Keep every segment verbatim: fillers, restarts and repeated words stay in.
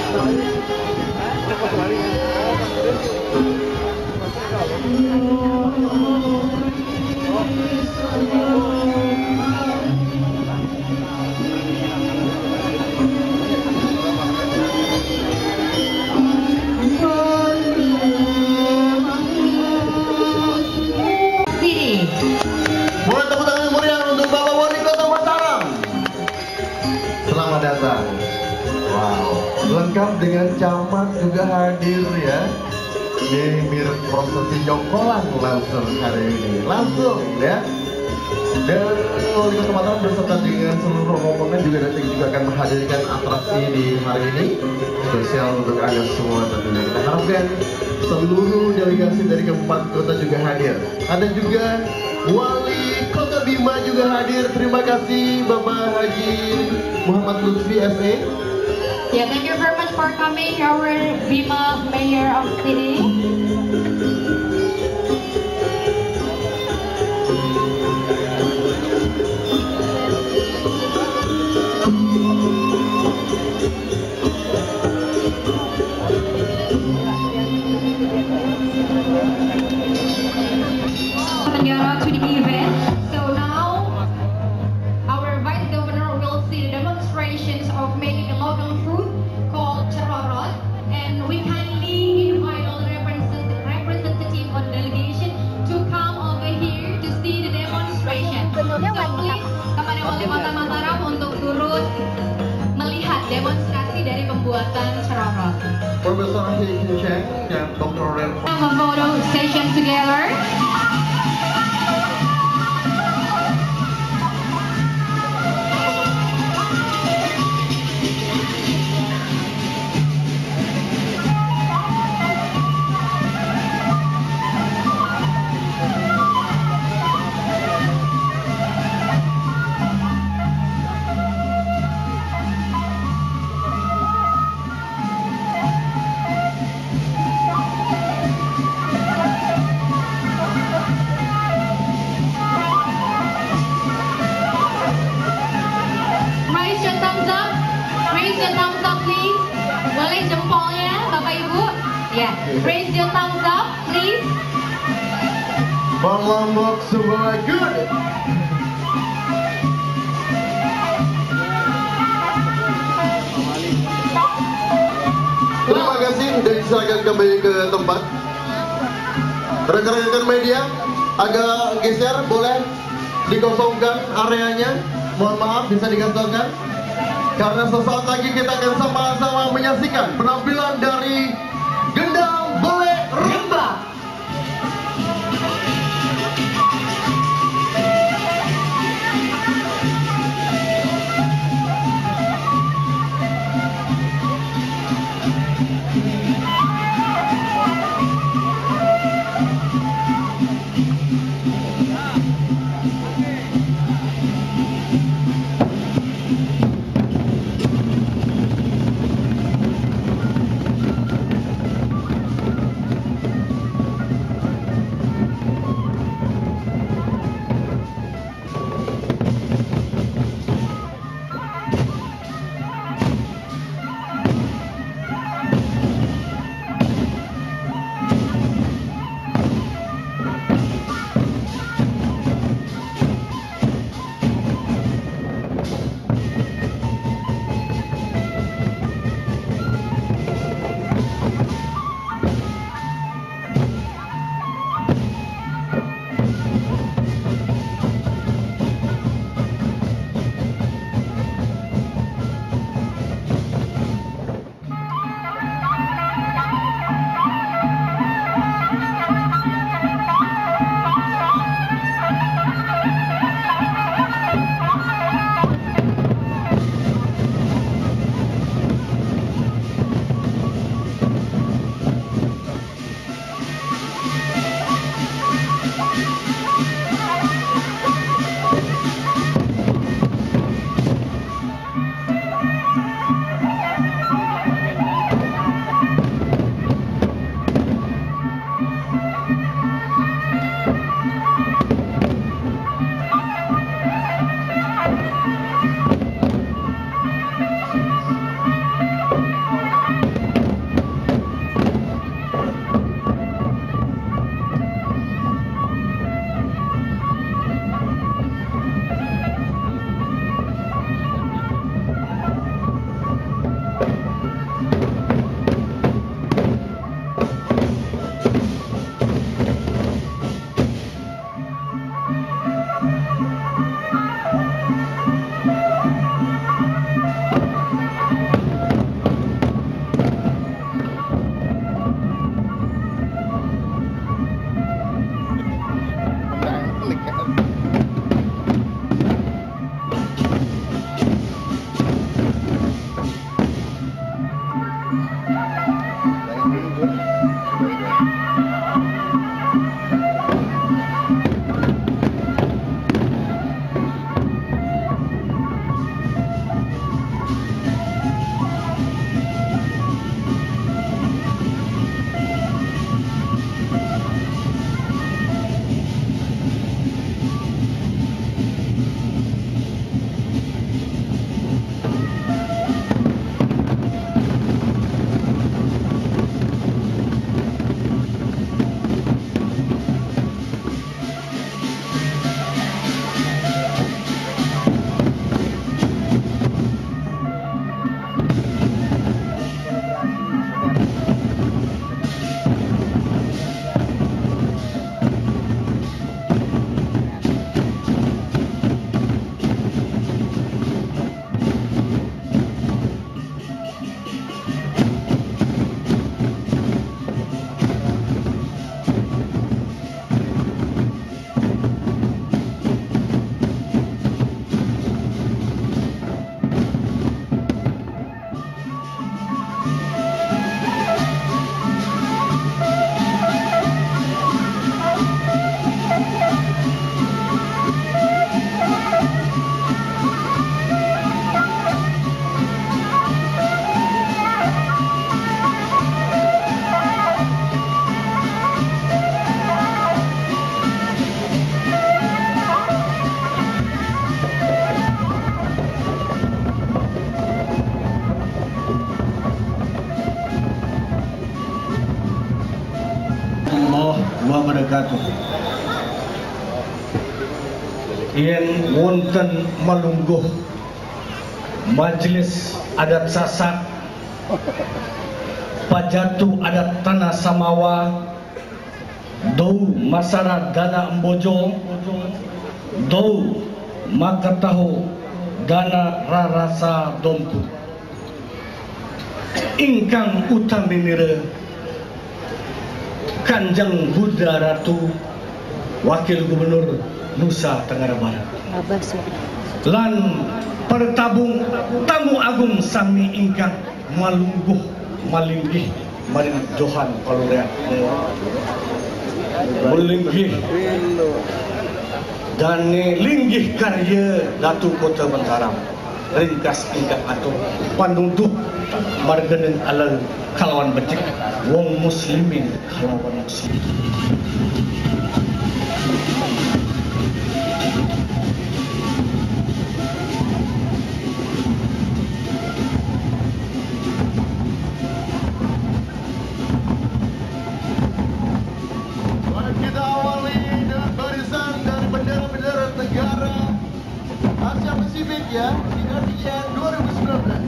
Lengkap dengan camat juga hadir ya. Ini mirip prosesi nyongkolan langsung hari ini, langsung ya. Dan wali kota Mataram beserta dengan seluruh rombongan juga nanti juga akan menghadirkan atraksi di hari ini spesial untuk anda semua tentunya. Kita harapkan seluruh delegasi dari keempat kota juga hadir. Ada juga wali kota Bima juga hadir. Terima kasih Bapak Haji Muhammad Lutfi S E. Yeah, thank you very much for coming, our Bima Mayor of City. Tenggara to the event. So now, our Vice Governor will see the demonstrations of making a local food called cerorot, and we kindly invite all the representative, representative of the delegation to come over here to see the demonstration. So please, kepada wali kota Mataram untuk turut melihat demonstrasi dari pembuatan cerorot. Profesor Hei Cheng dan Doktor Ren. Have a photo session together. Boleh jempolnya, Bapak Ibu? Ya, raise your thumbs up, please. From Lombok-Sumbawa, good. Terima kasih, dan silakan kembali ke tempat. Rekan-rekan media, agak geser, boleh dikosongkan areanya. Mohon maaf, bisa dikosongkan. Karena sesaat lagi kita akan sama-sama menyaksikan penampilan dari Gendang Belek Rimba. wabarakatuh. Yen wonten malungguh majelis adat Sasak, Pajatu adat Tanah Samawa, Dou Masara Dana Embojo, Dou Makataho Dana Rarasa Dompu, ingkang utaminire Kanjeng Buddha Ratu Wakil Gubernur Nusa Tenggara Barat lan pertabung tamu agung sami ingkang malungguh malinggih maring Johan Palurean melinggih dan linggih karya Datu Kota Mataram ringkas ingkang atuh panunduh margenen alal kalawan becik wong muslimin kalawan muslim. Kita awali dengan barisan dari bendera-bendera negara Asia Pasifik ya, di Carnival dua ribu sembilan belas.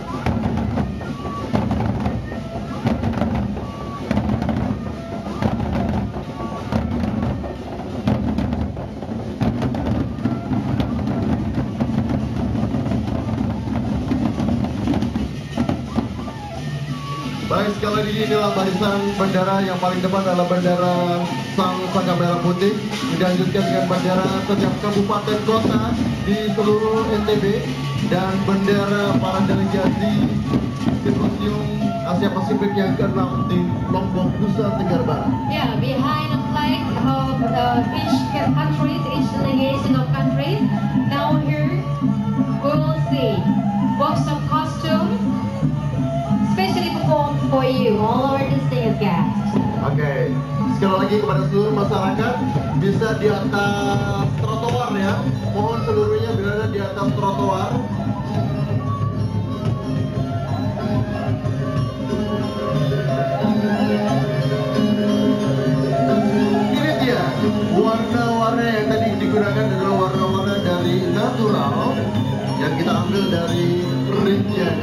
Baik, sekali lagi inilah barisan bendera yang paling depan adalah bendera Sang Saka Merah Putih, dilanjutkan dengan bendera setiap kabupaten kota di seluruh N T B dan bendera para delegasi Symposium Asia Pasifik yang keenam di Lombok, Nusa Tenggara Barat. Yeah, behind the flag of uh, each countries, each delegation of countries. Now here we will see box of costume specially performed for you, all our distinguished guests. Oke, okay. Sekali lagi kepada seluruh masyarakat bisa di atas trotoar ya. Mohon seluruhnya berada di atas trotoar. Ini dia warna-warna yang tadi digunakan adalah warna-warna dari natural yang kita ambil dari rincian.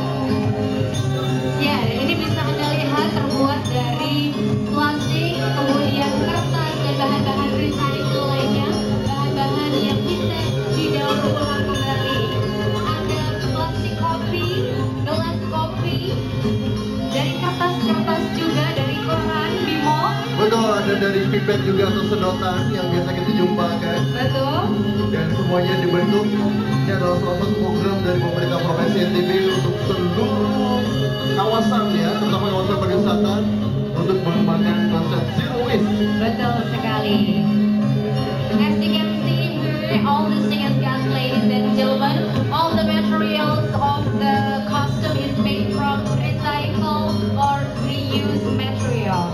Ya, ini bisa Anda lihat terbuat dari plastik, kemudian kertas dan bahan-bahan recycle lainnya, bahan-bahan yang bisa didaur ulang kembali. Ada plastik kopi, gelas kopi, dari kertas-kertas juga, dari koran, bimo. Betul, ada dari pipet juga atau sedotan yang biasa kita jumpakan. Betul. Dan semuanya dibentuk. Ini adalah salah satu program dari pemerintah Provinsi N T B untuk seluruh kawasan ya, terutama kawasan pariwisata untuk mengembangkan konsep zero waste. Betul sekali. As you can see here, all the singers, guys, ladies and gentlemen, all the materials of the costume is made from recycle or reused materials.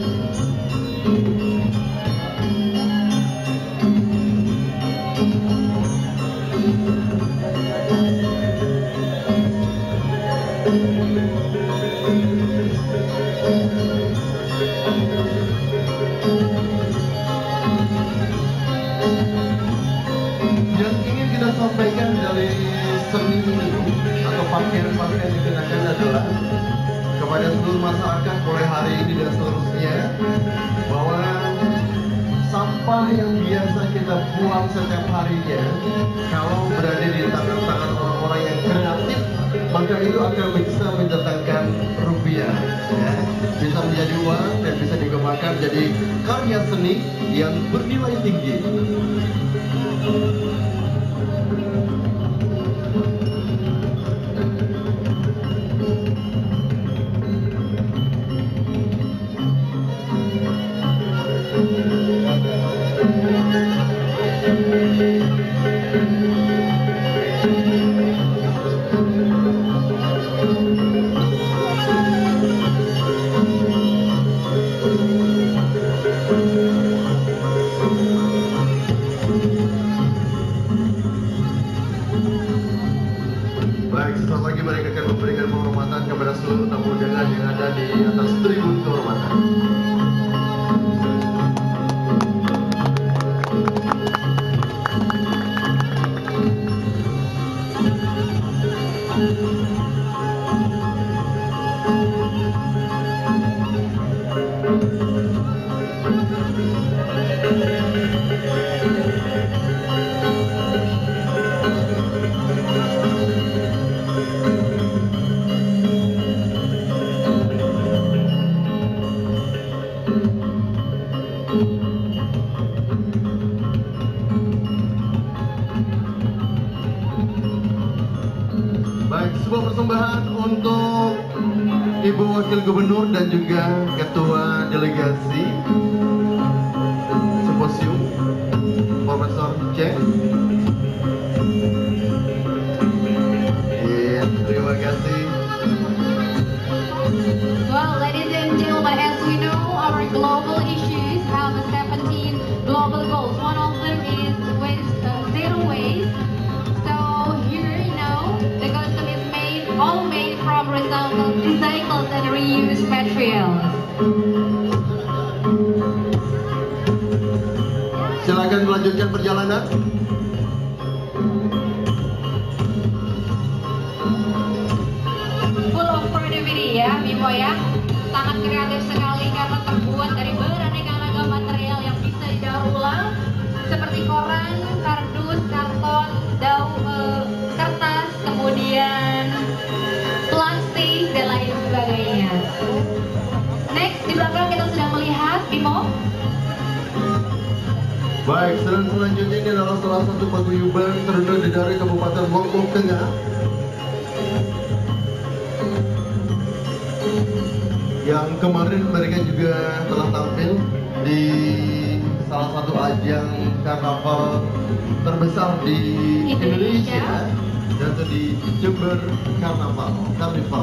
Yang ingin kita sampaikan dari seni atau pakaian-pakaian yang dikenakan adalah kepada seluruh masyarakat mulai hari ini dan seterusnya bahwa sampah yang biasa kita buang setiap harinya kalau berada di tangan-tangan orang-orang yang kreatif maka itu akan bisa mendatangkan rupiah ya. Bisa menjadi uang dan bisa dikembangkan jadi karya seni yang bernilai tinggi. Baik, sesaat lagi mereka akan memberikan penghormatan kepada seluruh tamu undangan yang ada di atas tribun kehormatan. Ibu Wakil Gubernur dan juga Ketua Delegasi Symposium, Profesor Ceng. Iya, terima kasih. Well, ladies and gentlemen, as we know, our global issues have seventeen global goals. One of them is waste, uh, zero waste. So here, you know, the costume is made, all made from recycled, recycled and reused materials. Silakan melanjutkan perjalanan. Full of creativity ya, Bimo ya. Sangat kreatif sekali karena terbuat dari beraneka ragam material yang bisa didaur ulang seperti koran, kardus, karton, daun, eh, kertas, kemudian plastik dan lain sebagainya. Next di belakang kita sudah melihat Bimo. Baik, dan selanjutnya ini adalah salah satu paguyuban terdiri dari Kabupaten Lombok Tengah yang kemarin mereka juga telah tampil di salah satu ajang karnaval terbesar di Indonesia, Indonesia. yaitu di Jember Carnival. Carnival.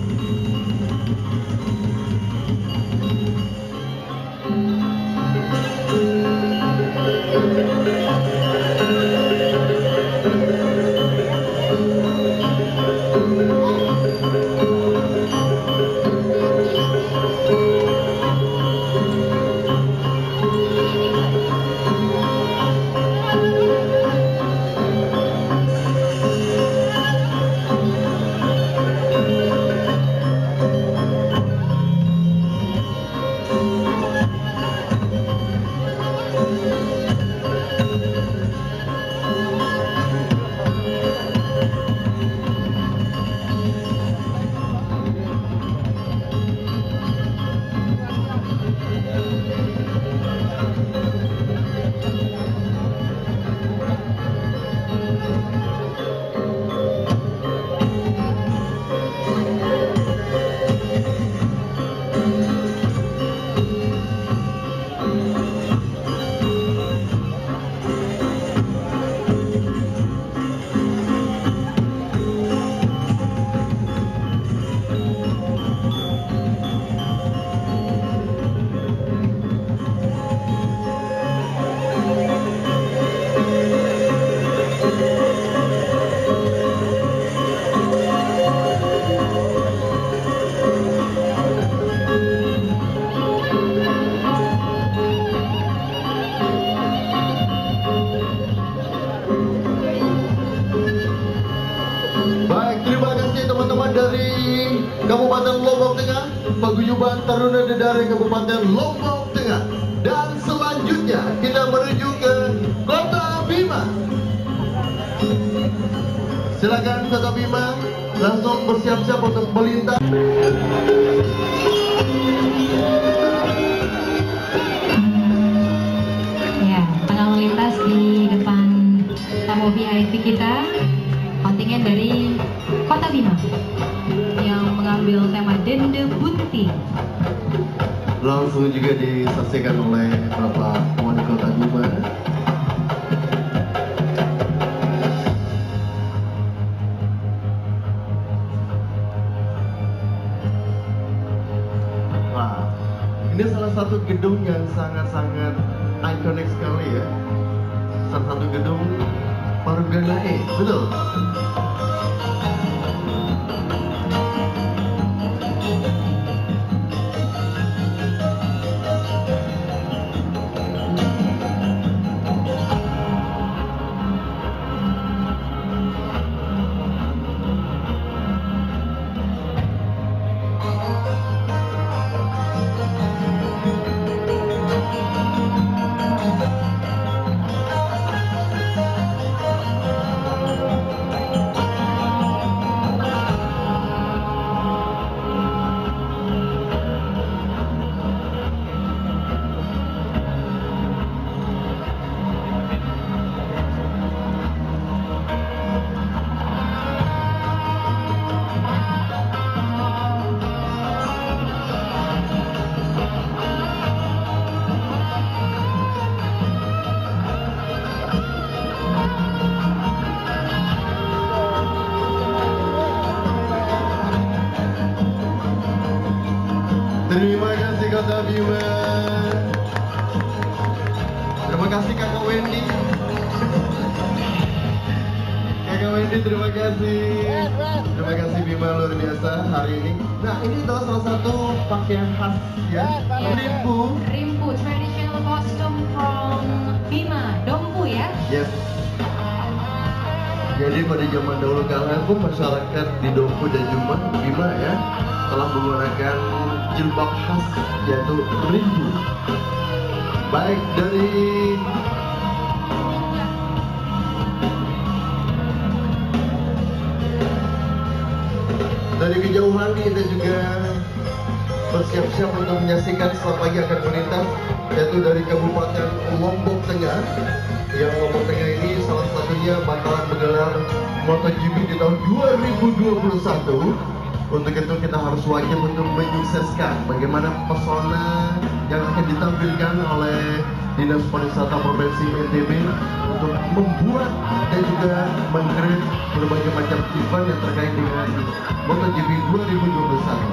Kabupaten Lombok Tengah, paguyuban Taruna dari Kabupaten Lombok Tengah. Dan selanjutnya kita menuju ke Kota Bima. Silakan Kota Bima langsung bersiap-siap untuk melintas. Ya, akan melintas di depan tamu V I P kita, kontingen dari Kota Bima yang mengambil tema Dende Bunti. Langsung juga disaksikan oleh Bapak Wali Kota Bima. Wah, ini salah satu gedung yang sangat-sangat ikonik sekali ya. Salah satu gedung Paruganae, betul? Kota Bima. Terima kasih Kakak Wendy. Kakak Wendy, terima kasih. Terima kasih Bima, luar biasa hari ini. Nah, ini adalah salah satu pakaian khas ya, rimpu. Rimpu, traditional costume from Bima, Dompu ya. Yes. Jadi pada zaman dahulu kala pun masyarakat di Dompu dan Juma, Bima ya, telah menggunakan jilbab khas yaitu rimpu. Baik dari dari kejauhan kita juga bersiap-siap untuk menyaksikan selamat pagi akan melintas, yaitu dari Kabupaten Lombok Tengah. Yang Lombok Tengah ini salah satunya bakalan menggelar MotoGP di tahun dua ribu dua puluh satu. Untuk itu kita harus wajib untuk menyukseskan bagaimana pesona yang akan ditampilkan oleh Dinas Pariwisata Provinsi N T B untuk membuat dan juga meng-create berbagai macam event yang terkait dengan MotoGP dua ribu dua puluh satu.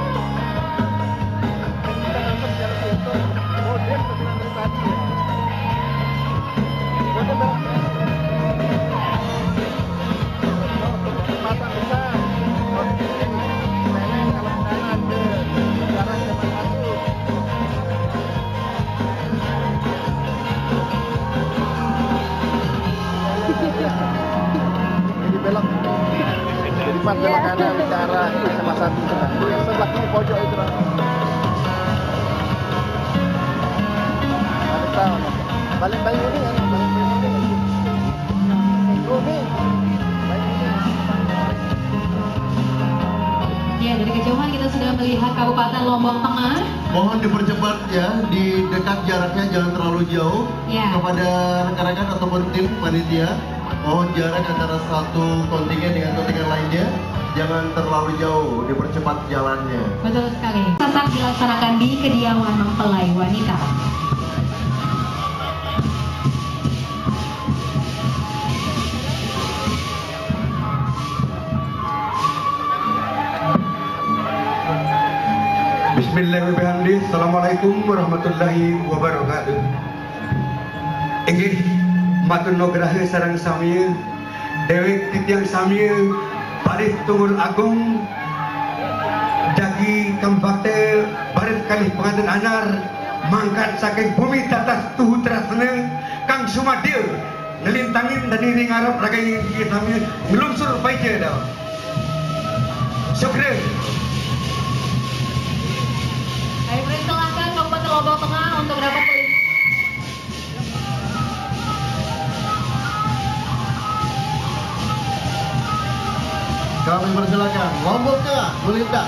Jadi belok, jadi pas belok kanan ke arah sama satu yang sebelah kiri pojok itu bang. Balik tahun, balik bayu ini kan, balik bayu ini. Ini, Ya, dari kejauhan kita sudah melihat Kabupaten Lombok Tengah. Mohon dipercepat ya, di dekat jaraknya jangan terlalu jauh. Ya. Kepada rekan-rekan ataupun tim panitia, mohon jarak antara satu kontingen dengan kontingen lainnya jangan terlalu jauh, dipercepat jalannya. Betul sekali. Tetap dilaksanakan di kediaman mempelai wanita. Bismillahirrahmanirrahim. Assalamualaikum warahmatullahi wabarakatuh. Inggih matur nugraha sareng sami dewek titiang sami baris tunggul agung jagi kembate baris kalih pengantin anyar mangkat saking bumi tatas tuhu trasne kang sumadil ngelintangin dan ini ngarep ragai sami ngelungsur paije dah. Syukran. Baik, persilakan Kabupaten Lombok Tengah untuk dapat melintas. Kami persilakan Lombok Tengah melintas.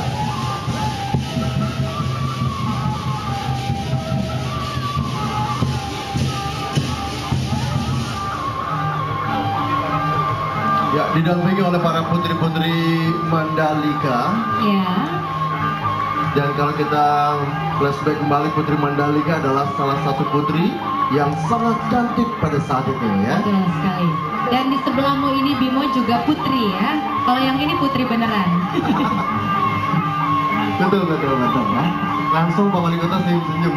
Ya, didampingi oleh para putri-putri Mandalika. Ya. Dan kalau kita flashback kembali, Putri Mandalika adalah salah satu putri yang sangat cantik pada saat itu ya. Betul sekali. Dan di sebelahmu ini Bimo juga putri ya. Kalau yang ini putri beneran. Betul, betul, betul ya. Langsung Pak Wali Kota senyum-senyum.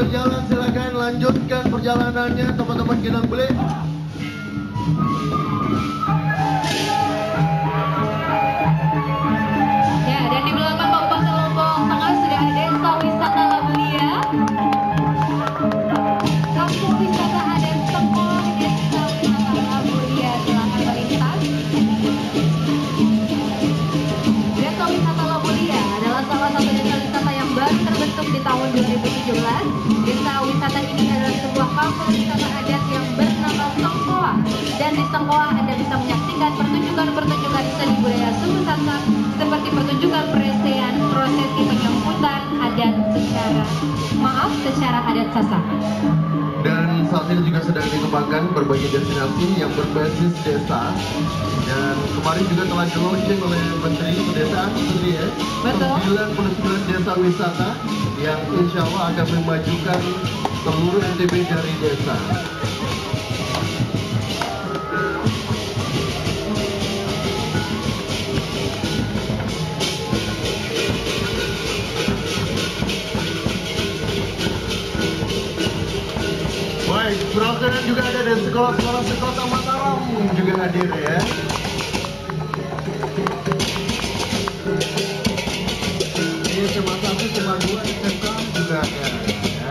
berjalan, silakan lanjutkan perjalanannya teman-teman Ginang Beli. Ya, dan di belakang Kabupaten Lombok Tengah sudah ada desa wisata Labulia. Kampung wisata adat Sengkol, desa wisata Labulia, silakan melintas. Desa wisata Labulia adalah salah satu desa wisata yang baru terbentuk di tahun dua ribu tujuh belas. Desa wisata ini adalah sebuah kampung wisata adat yang bernama Sengkola. Dan di Sengkola Anda bisa menyaksikan pertunjukan-pertunjukan seni budaya suku Sasak seperti pertunjukan peresean, prosesi penyambutan adat secara maaf secara adat Sasak. Dan saat ini juga sedang dikembangkan berbagai destinasi yang berbasis desa. Dan kemarin juga telah di-launching oleh Menteri Pedesaan seperti ya. Betul. sembilan puluh sembilan desa wisata yang insya Allah akan memajukan seluruh N T B dari desa. Baik, perwakilan juga ada dari sekolah-sekolah sekota Mataram juga hadir ya. Ini cuma satu, cuma dua, S M K juga ada ya.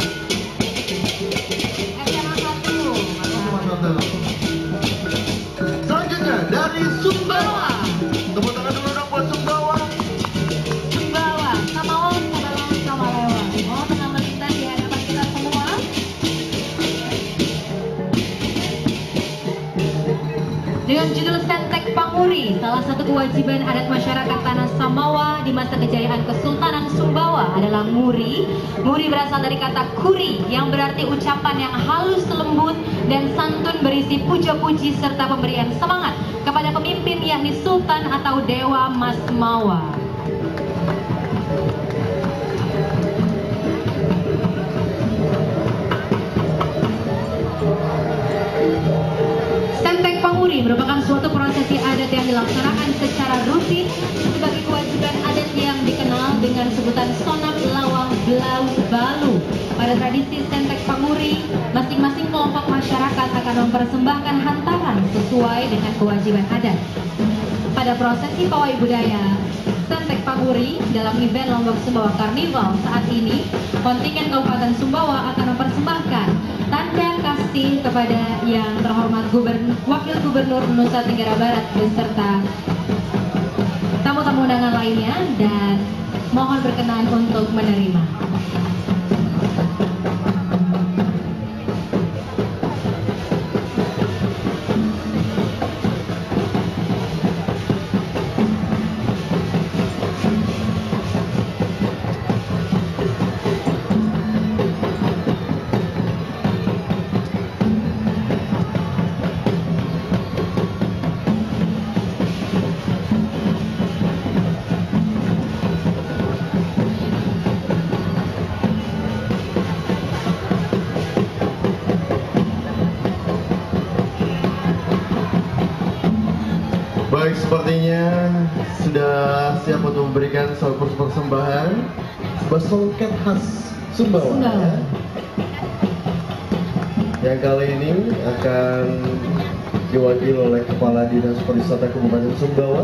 S M A satu. Cuma satu. Selanjutnya dari Sumbawa. Tepuk tangan dulu dong buat Sumbawa. Sumbawa, Samawa, Samawa, Samalewa. Oh, tengah melintas di hadapan kita semua. Dengan judul Sentek Panguri, salah satu kewajiban adat masyarakat Tanah Samawa di masa kejayaan Kesultanan Sumbawa adalah nguri. Nguri berasal dari kata kuri yang berarti ucapan yang halus, lembut, dan santun berisi puja-puji serta pemberian semangat kepada pemimpin yakni Sultan atau Dewa Mas Mawa. Sentek Panguri merupakan suatu prosesi adat yang dilaksanakan secara rutin sebagai kewajiban adat yang dikenal dengan sebutan sonap lawang belau balu. Pada tradisi Sentek Panguri, masing-masing kelompok masyarakat akan mempersembahkan hantaran sesuai dengan kewajiban adat. Pada prosesi pawai budaya Sentek Panguri dalam event Lombok-Sumbawa Carnival saat ini, kontingen Kabupaten Sumbawa akan mempersembahkan tanda kasih kepada yang terhormat Gubernur, Wakil Gubernur Nusa Tenggara Barat beserta tamu-tamu undangan lainnya dan mohon berkenan untuk menerima. Baik, sepertinya sudah siap untuk memberikan suatu persembahan sebuah songket khas Sumbawa ya. Yang kali ini akan diwakili oleh Kepala Dinas Pariwisata Kabupaten Sumbawa,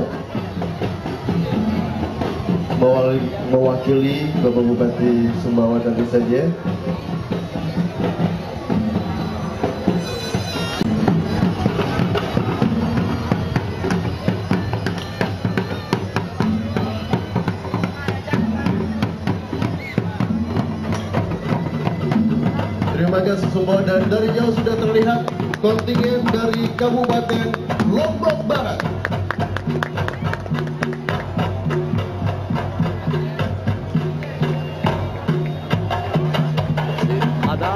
mewakili Bapak Bupati Sumbawa tentu saja. Terima kasih semua, dan dari jauh sudah terlihat kontingen dari Kabupaten Lombok Barat. Ada.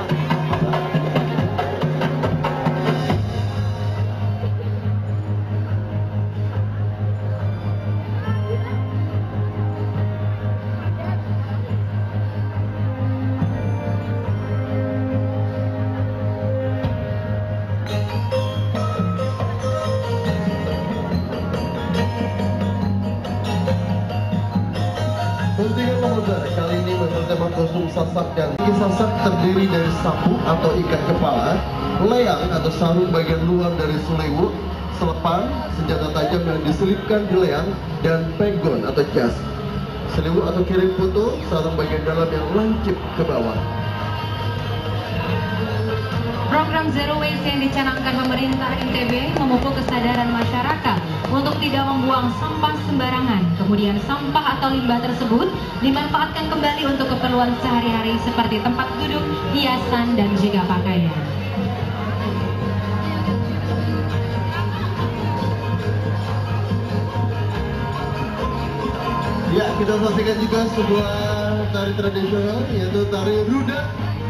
kostum sasak dan iki sasak terdiri dari sapu atau ikat kepala, leang atau sarung bagian luar dari seliwuk, selepan, senjata tajam yang diselipkan di leang, dan pegon atau jas. Seliwuk atau kirim foto, sarung bagian dalam yang lancip ke bawah. Program Zero Waste yang dicanangkan pemerintah N T B memupuk kesadaran masyarakat untuk tidak membuang sampah sembarangan. Kemudian sampah atau limbah tersebut dimanfaatkan kembali untuk keperluan sehari-hari seperti tempat duduk, hiasan, dan juga pakaian. Ya, kita saksikan juga sebuah tari tradisional, yaitu tari rudat.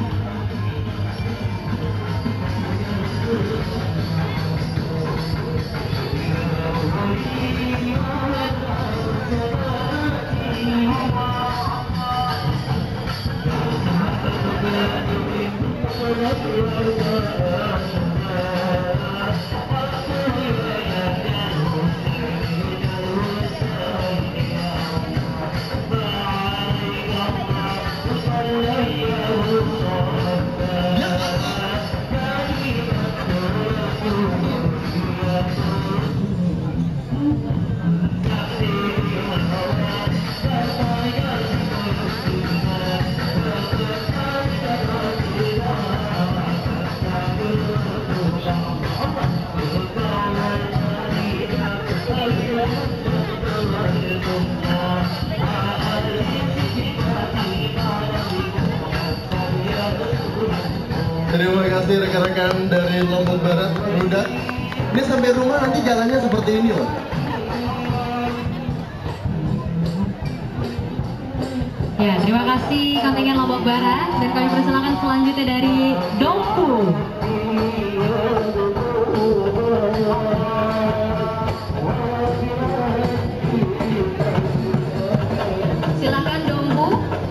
Terima kasih rekan-rekan dari Lombok Barat, Rudak. Ini sampai rumah nanti jalannya seperti ini loh. Ya, terima kasih kontingen Lombok Barat, dan kami persilakan selanjutnya dari Dompu. Silakan Dompu.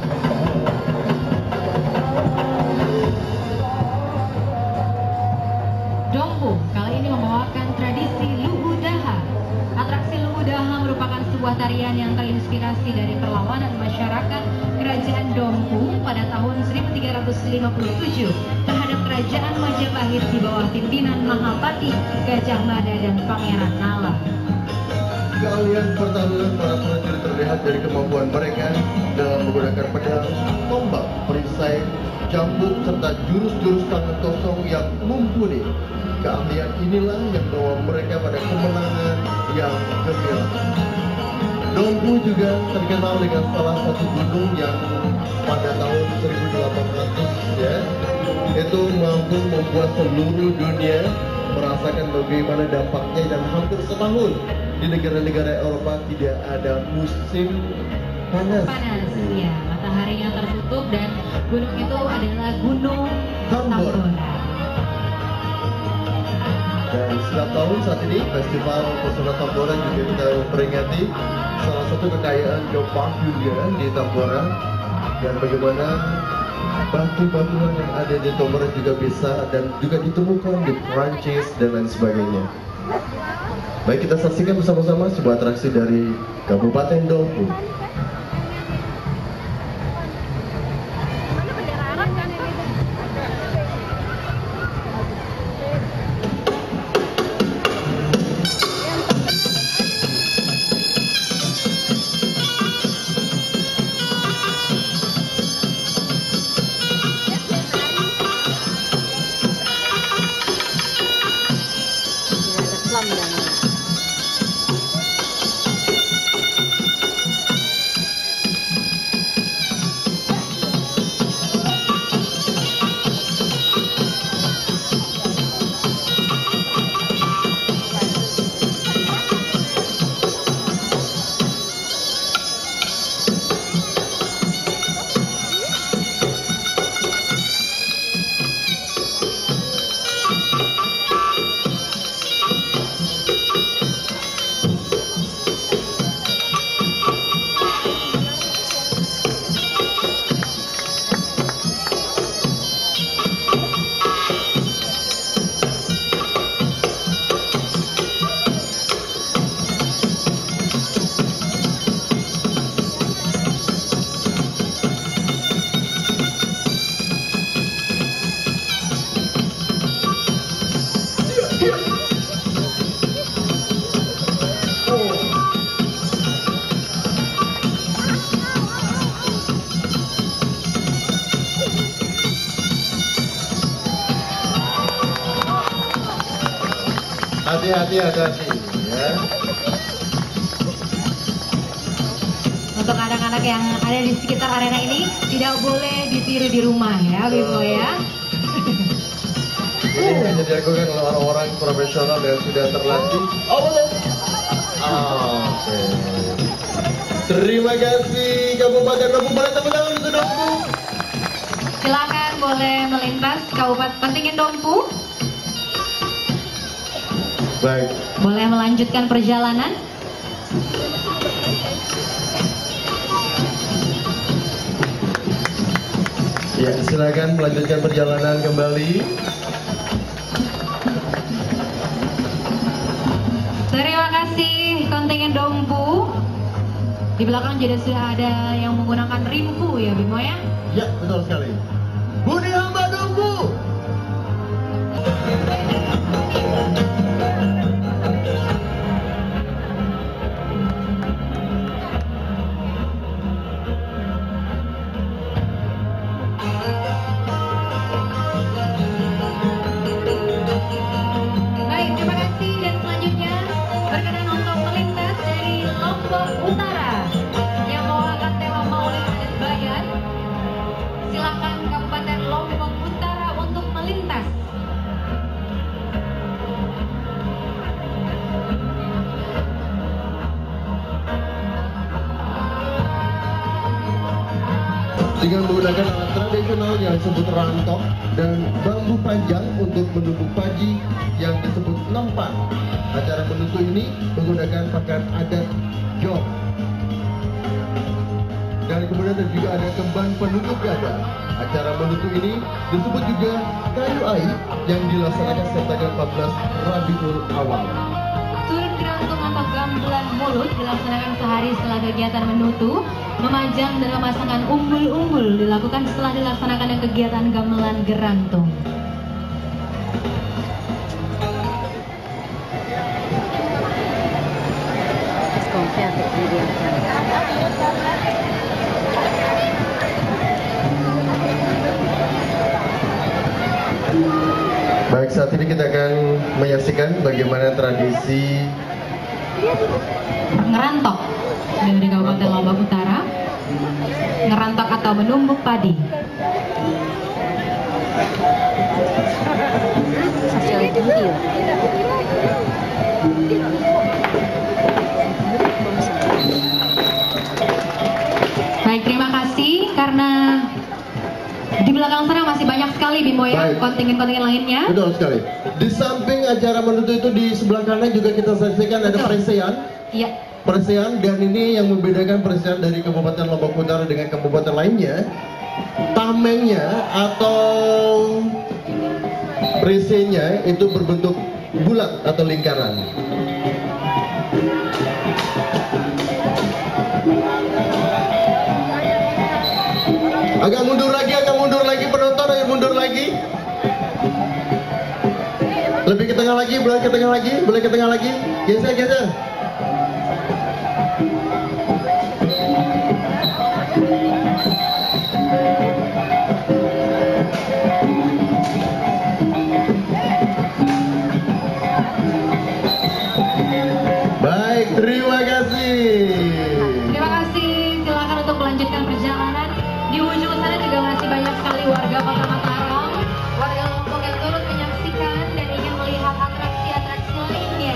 Dompu kali ini membawakan tradisi Luhudaha. Atraksi Luhudaha merupakan sebuah tarian yang terinspirasi dari perlawanan masyarakat Kerajaan Dompu pada tahun seribu tiga ratus lima puluh tujuh terhadap Kerajaan Majapahit di bawah pimpinan Mahapati Gajah Mada dan Pangeran Nala. Keahlian pertarungan para prajurit terlihat dari kemampuan mereka dalam menggunakan pedang, tombak, perisai, cambuk, serta jurus-jurus tangan kosong yang mumpuni. Keahlian inilah yang membawa mereka pada kemenangan yang gemilang. Dompu juga terkenal dengan salah satu gunung yang pada tahun seribu delapan ratus ya, itu mampu membuat seluruh dunia merasakan bagaimana dampaknya, dan hampir setahun di negara-negara Eropa tidak ada musim panas. Panas, ya, mataharinya tertutup, dan gunung itu adalah Gunung Tambora. Dan setiap tahun saat ini Festival Pesona Tambora juga kita memperingati salah satu kekayaan Geoparks juga di Tambora, dan bagaimana batu-batuan yang ada di Tambora juga bisa dan juga ditemukan di Prancis dan lain sebagainya. Baik, kita saksikan bersama-sama sebuah atraksi dari Kabupaten Dompu. Hati-hati, hati-hati ya. Untuk anak-anak yang ada di sekitar arena ini tidak boleh ditiru di rumah ya, Bimo ya. Ini hanya dilakukan oleh orang-orang profesional yang sudah terlatih. Oh, belum. Oke. Terima kasih Kabupaten Dompu. Boleh tepuk tangan untuk Dompu. Silakan boleh melintas Kabupaten Kontingen Dompu. Baik. Boleh melanjutkan perjalanan. Ya, silakan melanjutkan perjalanan kembali. Terima kasih kontingen Dompu. Di belakang juga sudah ada yang menggunakan rimpu ya, Bimo ya? Ya, betul sekali. Budi hamba Dompu. Baik, terima kasih dan selanjutnya berkenan untuk melintas dari Lombok Utara yang membawakan tema Maulid Adat Bayan. Silakan Kabupaten Lombok Utara untuk melintas. Dengan menggunakan alat tradisional yang disebut rantok dan bambu panjang untuk menumbuk padi yang disebut lempan. Acara menutu ini menggunakan pakaian adat Jog. Dan kemudian ada juga ada kembang penutup gada. Acara menutu ini disebut juga kayu air yang dilaksanakan setiap tanggal empat belas Rabiul Awal. Turun gerantung atau gamelan mulut dilaksanakan sehari setelah kegiatan menutu. Memajang dan memasangkan umbul-umbul dilakukan setelah dilaksanakan kegiatan gamelan gerantung. Baik, saat ini kita akan menyaksikan bagaimana tradisi Ngerantok dari Kabupaten Lombok Utara. Ngerantok atau menumbuk padi. Baik, terima kasih karena di belakang sana masih banyak sekali Bimo ya, kontingen-kontingen lainnya. Betul sekali. Di samping acara menutu itu di sebelah kanan juga kita saksikan ada peresian. Iya. Peresian, dan ini yang membedakan peresian dari Kabupaten Lombok Utara dengan kabupaten lainnya. Tamengnya atau peresiannya itu berbentuk bulat atau lingkaran. Agak mundur lagi, agak mundur lagi penonton, agak mundur lagi. Lebih ke tengah lagi, boleh ke tengah lagi, boleh ke tengah lagi. Geser, geser. Baik, terima kasih. Terima kasih, silakan untuk melanjutkan perjalanan. Di ujung sana juga masih banyak sekali warga Kota Mataram, warga Lombok yang turut menyaksikan dan ingin melihat atraksi-atraksi lainnya.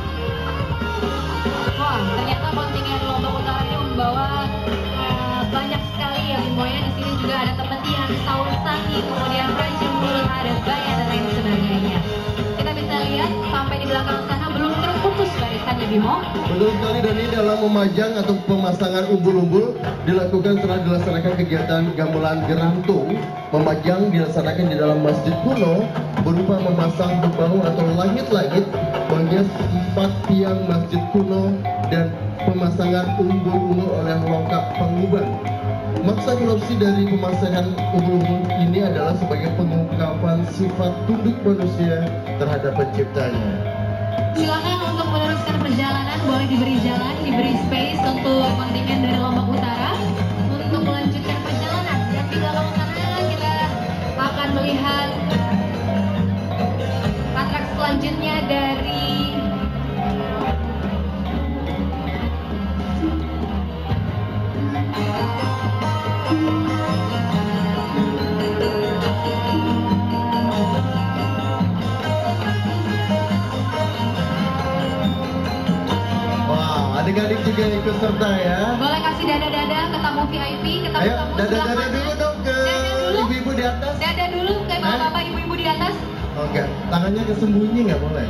Wah, ternyata kontingen Lombok Utara ini membawa uh, banyak sekali ya Bimo ya. Di sini juga ada temetian, saur sangi, kemudian rajin mulut adat bayan dan lain sebagainya. Kita bisa lihat sampai di belakang sana belum terputus barisannya Bimo. Betul sekali, dan ini dalam memajang atau pemasangan umbul-umbul dilakukan setelah dilaksanakan kegiatan gamelan gerantung. Memajang dilaksanakan di dalam masjid kuno berupa memasang bebahu atau langit-langit menghias empat tiang masjid kuno dan pemasangan umbul-umbul oleh longkap pengubah. Maksud filosofi dari pemasangan umbul-umbul ini adalah sebagai pengungkapan sifat tunduk manusia terhadap penciptanya. Silakan untuk meneruskan perjalanan, boleh diberi jalan, diberi space untuk kontingen dari Lombok Utara untuk melanjutkan perjalanan. Dan di belakang sana kita akan melihat atraksi selanjutnya dari juga ikut serta ya. Boleh kasih dada-dada ke tamu V I P, ke tamu Ayo, tamu dada-dada dulu dong ke ibu-ibu di atas. Dada dulu ke bapak-bapak, ibu-ibu di atas. Oh enggak, tangannya kesembunyi nggak boleh.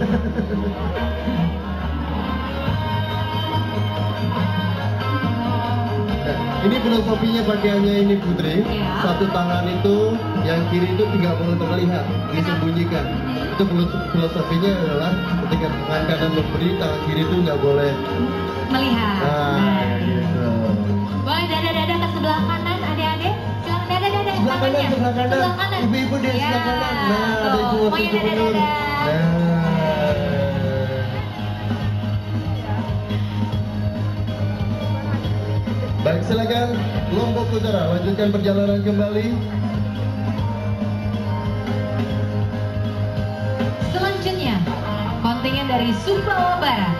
Nah, ini filosofinya pakaiannya ini Putri. Ya. Satu tangan itu, yang kiri itu tidak boleh terlihat, disembunyikan. Itu filosofinya adalah ketika tangan kanan memberi, tangan kiri itu nggak boleh Melihat. Nah, gitu. Boleh dada-dada ke sebelah kanan, adik-adik. Silakan dada-dada. Sebelah kanan, tangannya. sebelah kanan. Sebelah kanan. Ibu-ibu di Ya, sebelah kanan. Nah, ada tuh. ibu wakil Semuanya gubernur. dada-dada. Nah. Baik, silakan Lombok Utara lanjutkan perjalanan kembali. Selanjutnya, kontingen dari Sumbawa Barat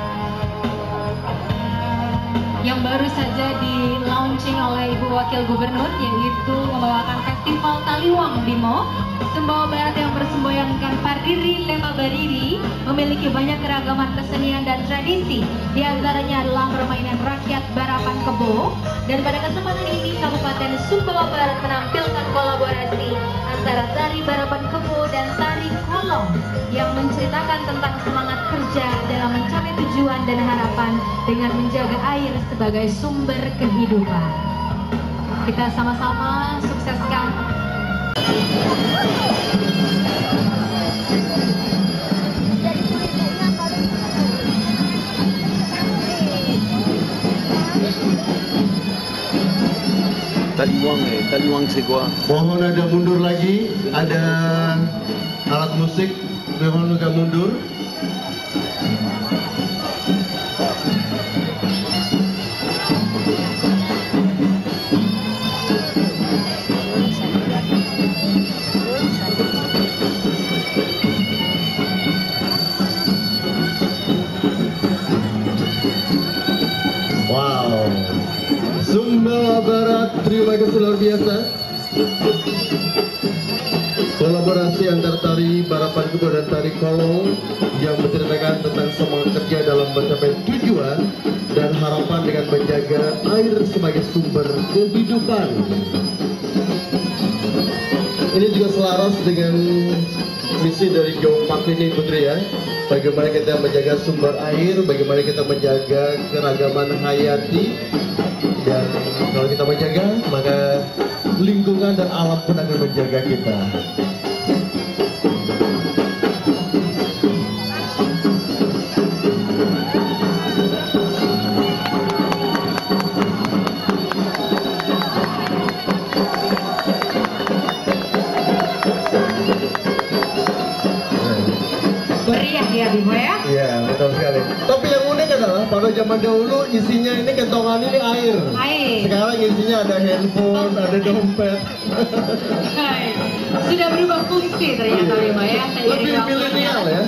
yang baru saja di launching oleh Ibu Wakil Gubernur, yaitu membawakan Festival Taliwang Bimo. Sumbawa Barat yang bersemboyankan Pardiri Lema Bariri memiliki banyak keragaman kesenian dan tradisi. Di antaranya adalah permainan rakyat barapan kebo. Dan pada kesempatan ini Kabupaten Sumbawa Barat menampilkan kolaborasi antara tari barapan kebo dan tari kolong yang menceritakan tentang semangat kerja dalam mencapai tujuan dan harapan dengan menjaga air sebagai sumber kehidupan. Kita sama-sama sukseskan. Taliwang eh, taliwang segwa. Mohon ada mundur lagi, ada alat musik, mohon agak mundur. Wow, Sumbawa Barat, terima kasih luar biasa. Kolaborasi antar tari barapan kebo dan tari kolong yang menceritakan tentang semangat kerja dalam mencapai tujuan dan harapan dengan menjaga air sebagai sumber kehidupan. Ini juga selaras dengan misi dari Geoparks ini Putri ya. Bagaimana kita menjaga sumber air, bagaimana kita menjaga keragaman hayati. Dan kalau kita menjaga, maka lingkungan dan alam pun akan menjaga kita. Meriah ya Bimo ya? Iya, betul sekali. Tapi yang unik adalah pada zaman dahulu isinya ini kentongan ini air. Air. Sekarang isinya ada handphone, ada dompet. Hai. Sudah berubah fungsi ternyata Bimo ya. Seiring Lebih waktunya. milenial ya.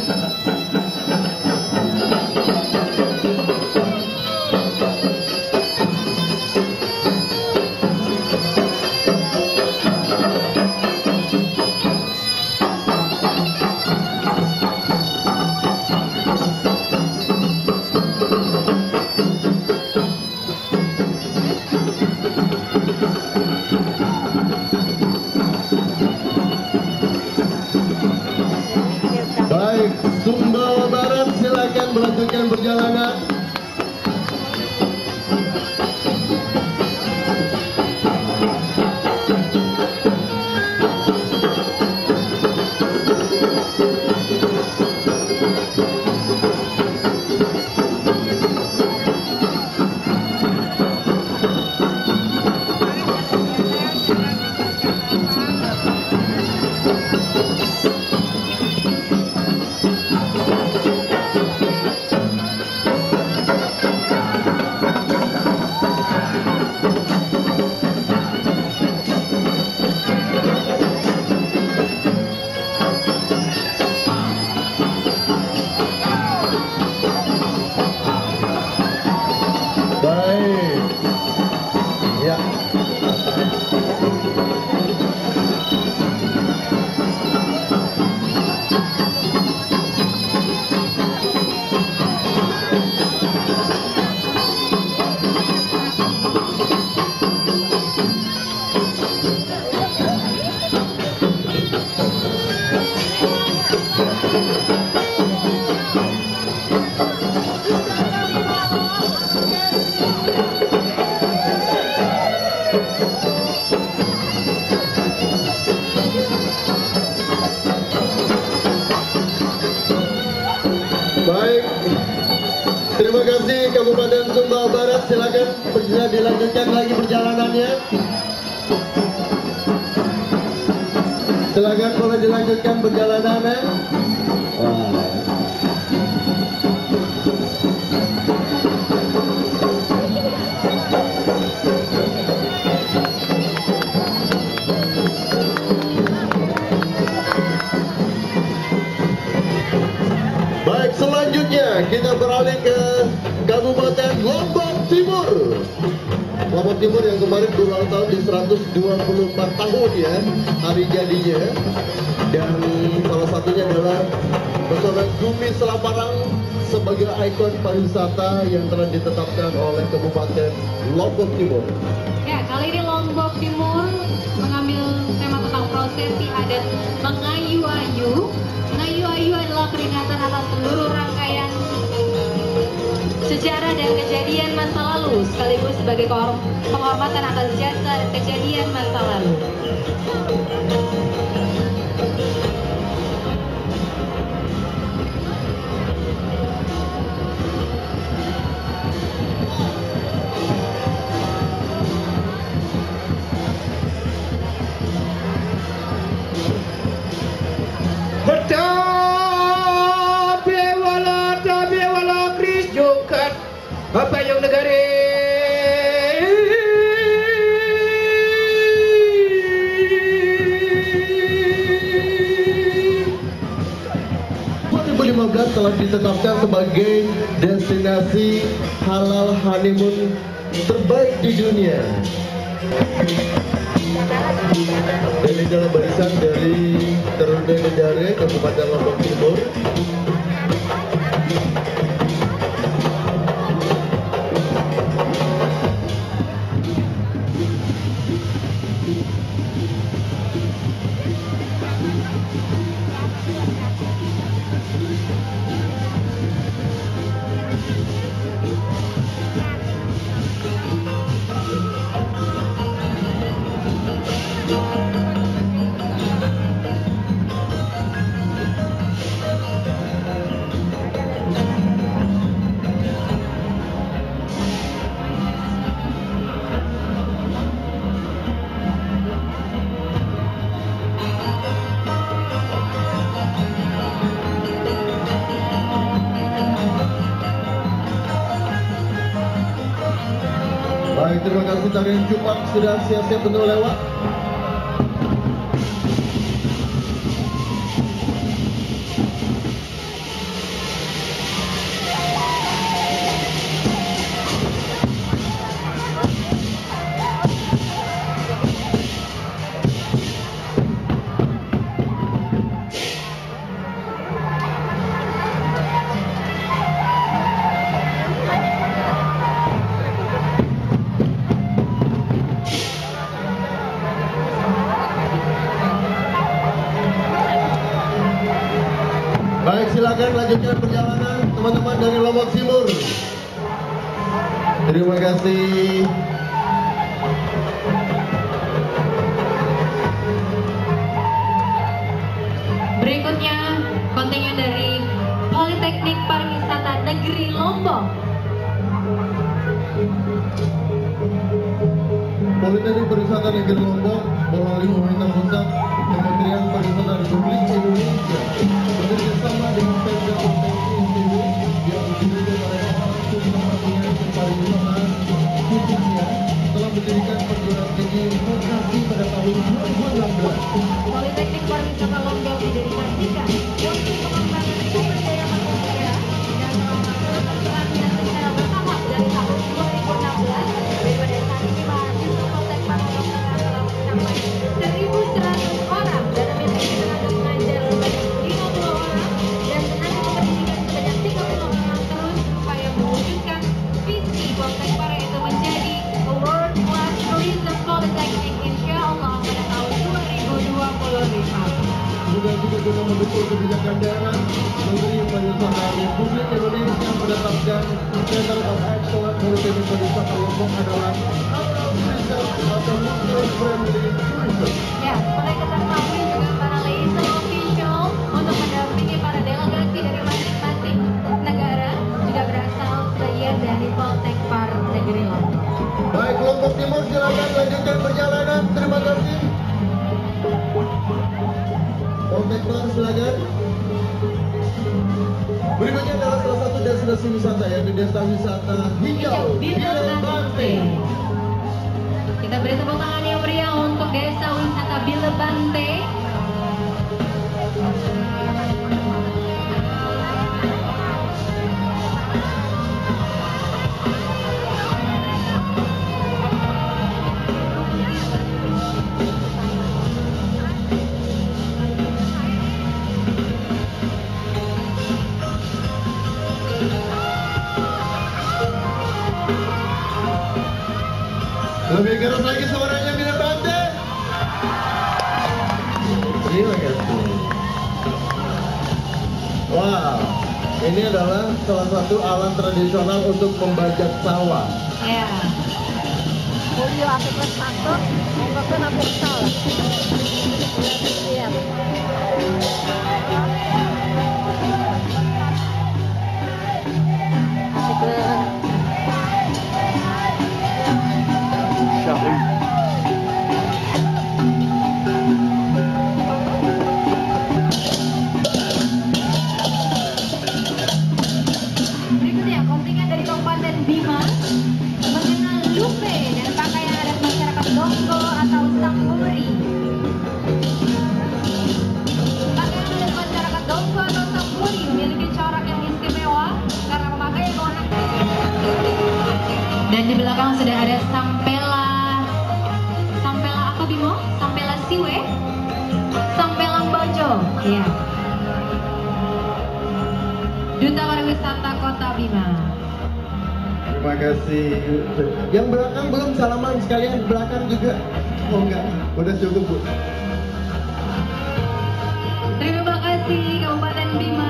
Baik, Sumbawa Barat silakan melanjutkan perjalanan. Bisa dilanjutkan lagi perjalanannya. Silakan boleh dilanjutkan perjalanannya. Wah. Baik, selanjutnya kita beralih ke Kabupaten Lombok Timur. Lombok Timur yang kemarin berulang tahun di seratus dua puluh empat tahun ya hari jadinya. Dan salah satunya adalah pesona Bumi Selaparang sebagai ikon pariwisata yang telah ditetapkan oleh Kabupaten Lombok Timur. Ya, kali ini Lombok Timur mengambil tema tentang prosesi adat mengayu-ayu. Mengayu-ayu adalah peringatan atas seluruh rangkaian sejarah dan kejadian masa lalu, sekaligus sebagai penghormatan atas jasa dan kejadian masa lalu. Bapak yang negara dua ribu lima belas telah ditetapkan sebagai destinasi halal honeymoon terbaik di dunia. Dan ini adalah barisan dari Terunda Negara Kabupaten Lombok Timur. Baik, terima kasih tarian Geoparks sudah siap-siap untuk lewat. Baik, silakan lanjutkan perjalanan teman-teman dari Lombok Timur. Terima kasih. Berikutnya kontingen dari Politeknik Pariwisata Negeri Lombok. Politeknik Pariwisata Negeri Lombok melalui pemerintah pusat Kementerian Pariwisata Republik Indonesia bekerjasama dengan Pemda Provinsi N T B yang didirikan oleh Institut Kementerian Pariwisata khususnya telah mendirikan perguruan tinggi vokasi pada tahun dua ribu enam belas. Politeknik Pariwisata Lombok didedikasikan untuk pengembangan sumber daya manusia dan telah melakukan pelatihan secara bertahap dari tahun dua ribu enam belas. Daripada saat ini mahasiswa Politeknik Pariwisata telah mencapai seribu seratus orang dan memiliki tenaga pengajar sebanyak lima puluh orang dan tenaga kependidikan sebanyak tiga puluh orang terus supaya mewujudkan visi Politeknik Pariwisata itu menjadi a world class tourism polytechnic insya Allah pada tahun dua ribu dua puluh lima. Juga juga guna mendukung kebijakan daerah, Menteri Pariwisata Republik Indonesia menetapkan Center of Excellence Politeknik Pariwisata Lombok adalah atau Muslim Friendly Tourism. Ya, seperti kita ketahui juga para liaison official untuk mendampingi para delegasi dari masing-masing negara juga berasal dari Politeknik Negeri Lombok. silakan. Berikutnya adalah salah satu destinasi wisata yaitu destinasi wisata hijau Bilebante. Kita beri tepuk tangan yang meriah untuk desa wisata Bilebante. Lebih keras lagi suaranya Bilebante. Terima kasih. Wow, ini adalah salah satu alat tradisional untuk membajak sawah. Ya. Julio aku ke satu, aku ke napok salah. Iya. Asik banget. Syahri. Berikutnya kontingen dari Kabupaten Bima mengenal lupe dan pakaian adat masyarakat Donggo atau Samburi. Pakaian adat masyarakat Donggo atau Samburi memiliki corak yang istimewa karena memakai warna. Dan di belakang sudah ada sampela, sampela apa Bimo? Sampela siwe, sampela bojo, ya. Duta Pariwisata Kota Bima. Terima kasih. Yang belakang belum salaman sekalian, belakang juga. Oh enggak, udah cukup Bu. Terima kasih Kabupaten Bima.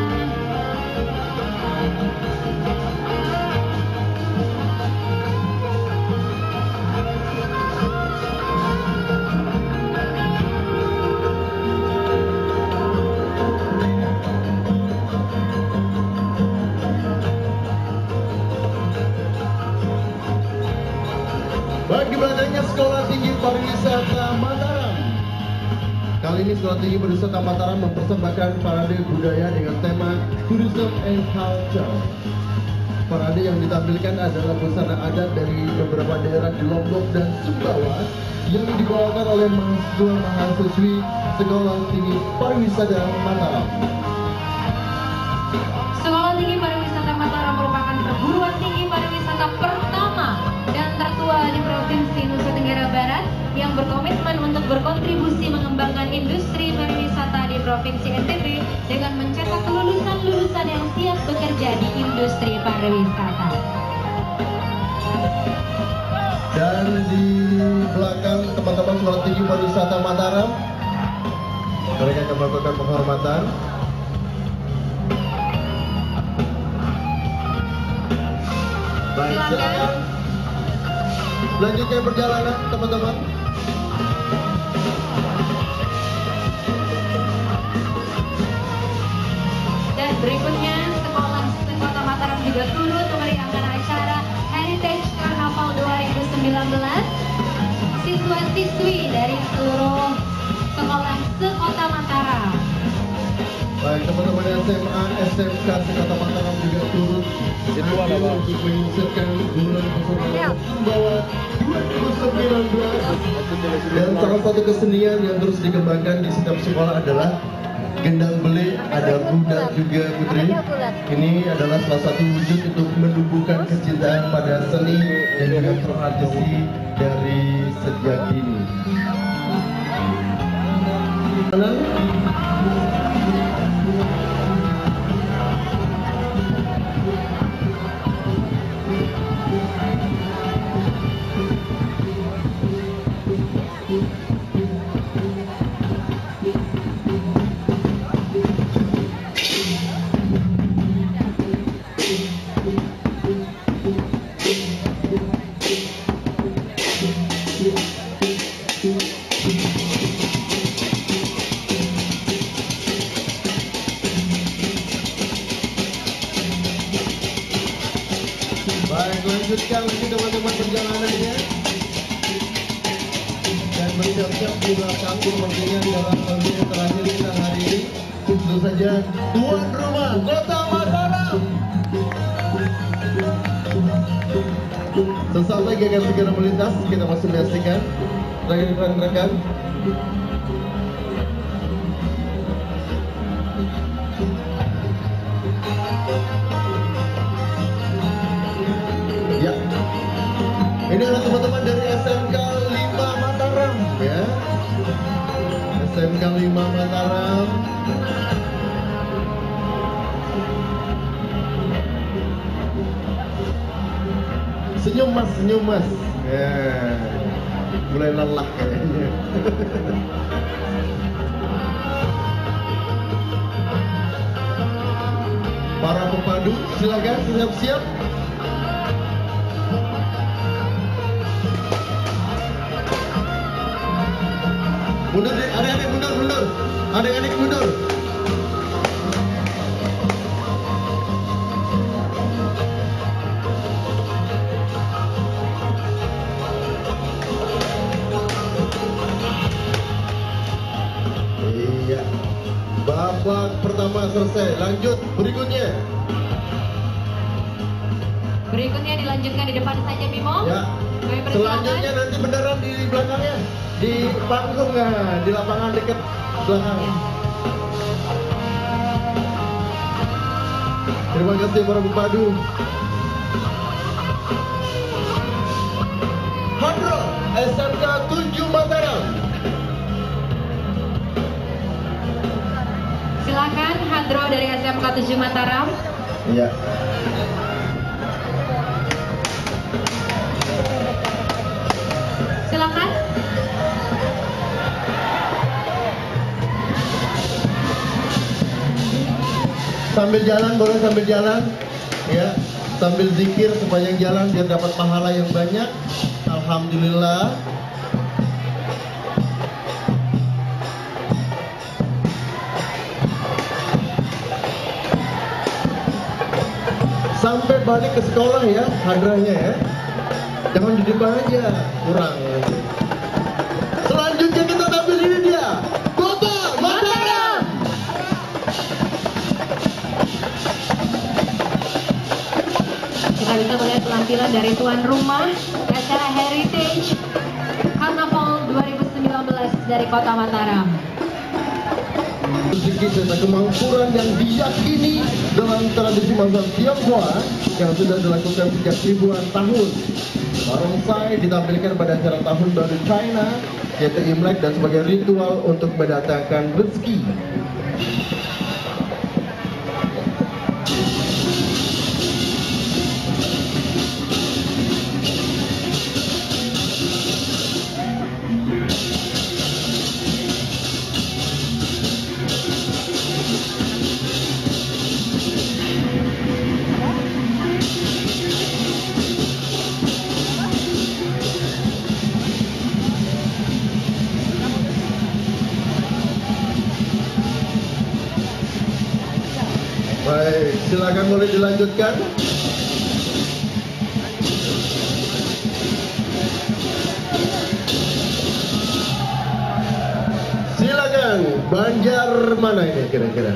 Baik, di belakangnya Sekolah Tinggi Pariwisata Mataram. Kali ini Sekolah Tinggi Pariwisata Mataram mempersembahkan parade budaya dengan tema Tourism and Culture. Parade yang ditampilkan adalah busana adat dari beberapa daerah di Lombok dan Sumbawa yang dibawakan oleh mahasiswa mahasiswi Sekolah Tinggi Pariwisata Mataram. Sekolah Tinggi Pariwisata Mataram merupakan perguruan tinggi pariwisata pertama dan tertua di Provinsi Nusa Tenggara Barat yang berkomitmen untuk berkontribusi mengembangkan industri pariwisata di Provinsi N T B dengan mencetak lulusan-lulusan yang siap bekerja di industri pariwisata. Dan di belakang teman-teman Sekolah Tinggi Pariwisata Mataram, mereka akan melakukan penghormatan. Baik, silakan lanjutkan perjalanan teman-teman. Dan berikutnya Sekolah Kota Mataram juga turut memeriahkan acara Heritage Carnival dua ribu sembilan belas. Siswa-siswi dari seluruh sekolah sekota Mataram. Baik, teman-teman S M A, S M K Sekota Mataram juga turut hadir untuk menyukseskan bulan Lombok-Sumbawa dua ribu sembilan belas. Dan salah satu kesenian yang terus dikembangkan di setiap sekolah adalah gendang beli, ada budak juga Putri. Ini adalah salah satu wujud untuk menumbuhkan kecintaan pada seni dan juga tradisi dari sejak dini. Baik, lanjutkan lagi teman-teman perjalanannya. Dan berikut siap-siap di belakang sepertinya di dalam pemilihan terakhir kita hari ini. Tentu saja tuan rumah Kota Mataram. Sesaat lagi akan segera melintas, kita masih menyaksikan rekan-rekan. Ya, ini adalah teman-teman dari S M K lima Mataram, ya. S M K lima Mataram. Senyum mas, senyum mas. Ya, mulai lelah kayaknya. Para pepadu, silakan siap-siap. Mundur, adik-adik mundur, mundur. Adik-adik mundur. Iya. Babak pertama selesai. Lanjut berikutnya. Berikutnya dilanjutkan di depan saja Bimo. Ya. Kami persilakan. Selanjutnya nanti beneran di belakangnya, di panggung, nah, di lapangan dekat belakang. Terima kasih para pepadu. Hadro S M K tujuh Mataram. Silakan Hadro dari S M K tujuh Mataram. Iya. Silakan. Sambil jalan, boleh sambil jalan, ya, sambil zikir sepanjang jalan biar dapat pahala yang banyak. Alhamdulillah. Sampai balik ke sekolah ya, hadrahnya ya. Jangan di depan aja, kurang. Selanjutnya kita tampil ini dia, Kota Mataram. Kita bisa melihat penampilan dari tuan rumah acara Heritage Carnival dua ribu sembilan belas dari Kota Mataram. Sedikit tentang kemampuan yang diyakini dalam tradisi masyarakat Tionghoa yang sudah dilakukan sejak ribuan tahun. Barongsai ditampilkan pada acara tahun baru China, yaitu Imlek, dan sebagai ritual untuk mendatangkan rezeki. Baik, silakan boleh dilanjutkan. Silakan, Banjar mana ini kira-kira?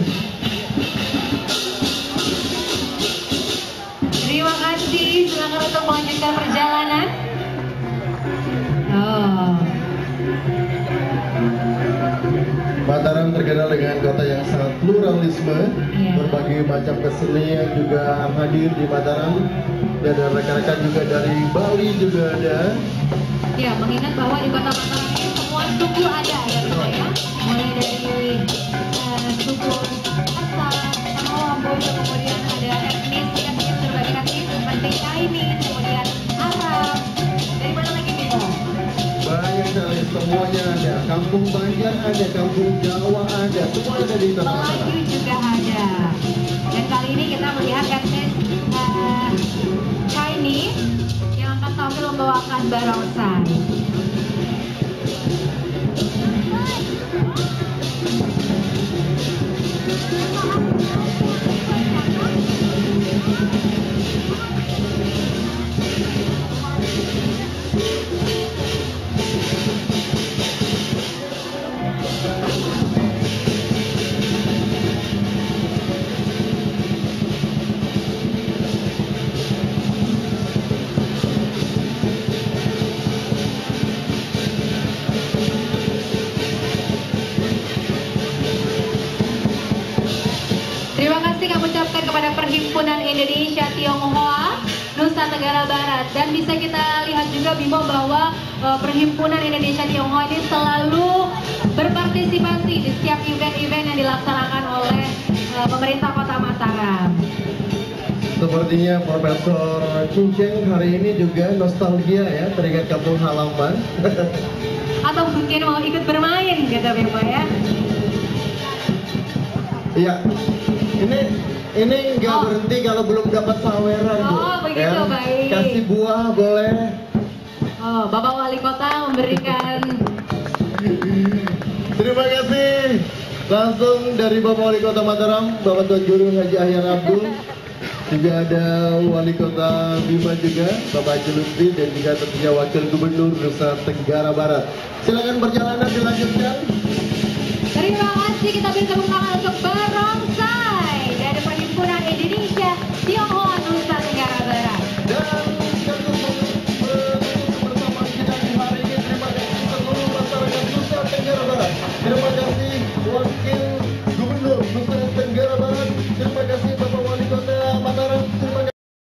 Terima kasih, silakan untuk melanjutkan perjalanan. Oh. Mataram terkenal dengan kota yang sangat pluralisme, Yeah. berbagai macam kesenian juga hadir di Mataram. Dan ada rekan-rekan juga dari Bali juga ada. Ya, mengingat bahwa di Kota Mataram ini semua suku ada ya Bunda ya. Mulai dari uh, suku Asal, sama Lombok, kemudian ada etnis, etnis berbagai etnis seperti Chinese, kemudian Arab. Dari mana lagi Bimo? Banyak sekali, semuanya ada. Kampung Banjar ada, kampung Jawa ada, semua ada di Kota Mataram. Melayu juga ada. Dan kali ini kita melihat etnis uh, Chinese yang akan tampil membawakan barongsai. kepada Perhimpunan Indonesia Tionghoa Nusa Tenggara Barat. Dan bisa kita lihat juga Bimo bahwa uh, Perhimpunan Indonesia Tionghoa ini selalu berpartisipasi di setiap event-event yang dilaksanakan oleh uh, pemerintah Kota Mataram. Sepertinya Profesor Cinceng hari ini juga nostalgia ya, teringat kampung halaman. Atau mungkin mau ikut bermain gitu Bimo ya. Iya, ini ini nggak Oh. berhenti kalau belum dapat saweran Bu. Oh, begitu, baik. Kasih buah boleh. Oh, Bapak Wali Kota memberikan. Terima kasih. Langsung dari Bapak Wali Kota Mataram, Bapak Tuan Guru Haji Ahyan Abdul. Juga ada Wali Kota Bima juga, Bapak Haji Lutfi, dan juga tentunya Wakil Gubernur Nusa Tenggara Barat. Silakan perjalanan dilanjutkan. Terima kasih, kita beri tepuk tangan